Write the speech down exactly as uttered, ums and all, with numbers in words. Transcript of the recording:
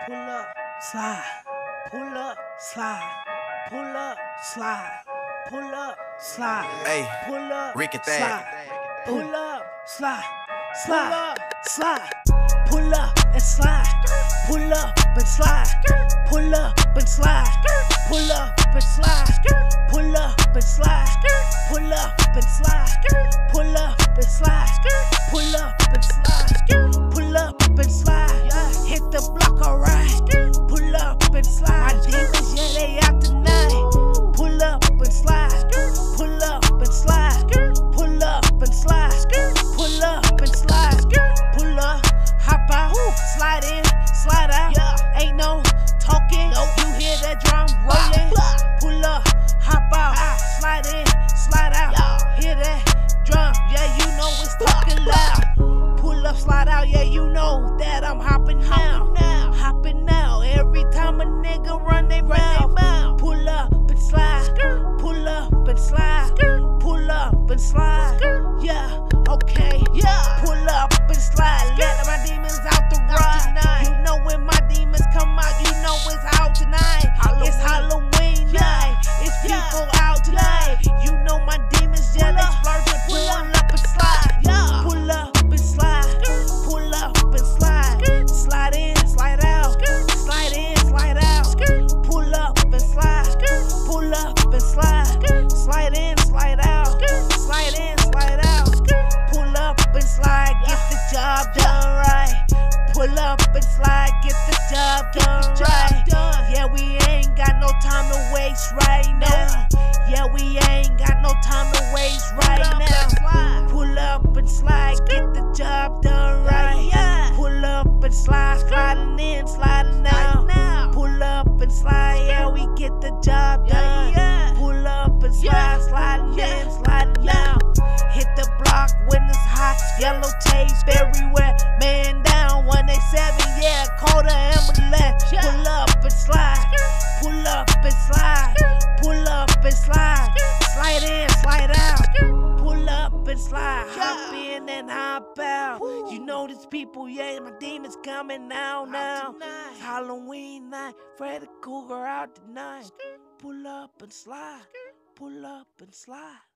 Pull up, slide. Pull up, slide. Pull up, slide. Pull up, slide. Hey, pull up, Rick and slide. Thad. Pull up, slide. Slide, slide. Pull up and slide. Pull up and slide. Pull up and slide. Pull up and slide. Pull up and slide. Pull up and slide. Pull up and slide. Pull up and slide. Pull up and slide. Hit the block alright. Pull up and slide. My demons, yeah, they out tonight. Pull up and slide. Pull up and slide. Pull up and slide. Pull up and slide. Pull up, hop out, slide in, slide out. Ain't no talking. You hear that drum rolling? Pull up, hop out, slide in, slide out. Hear that drum? Yeah, you know it's talking loud. Pull up, slide out. Yeah, you know that I'm hopping now. Hopping now. Every time a nigga run they mouth. Pull up and slide. Pull up and slide. Pull up and slide. Yeah, okay. Yeah. Pull up and slide. Let my demons out the ride. You know when my demons come out, you know it's out tonight. It's Halloween night. It's people out tonight. You know my demons, yeah, they splurging. Pull up and slide. Pull up and slide. Pull up and slide. Slide in, slide out. Slide in, slide out. Pull up and slide. Pull up and slide. Slide in, slide out. Slide in, slide out. Pull up and slide. Get the job done right. Pull up and slide. Get the job done right. Yeah, we ain't got no time to waste right now. Yeah, we ain't got no time to waste right now. Pull up and slide. Get the job done right. Pull up and slide. Sliding in, sliding out. Pull up and slide. Yeah, we get the job done. Pull up and slide. Sliding in, sliding out. Hit the block when it's hot. Yellow tape everywhere. Man down one eighty-seven. Yeah, call the ambulance. Pull up and slide. Pull up and slide. Pull up and slide. Slide in, slide out. Pull up and slide. Hop in and hop out. You know these people, yeah, my demons coming out now. It's Halloween night. Freddy Krueger out tonight. Pull up and slide. Pull up and slide.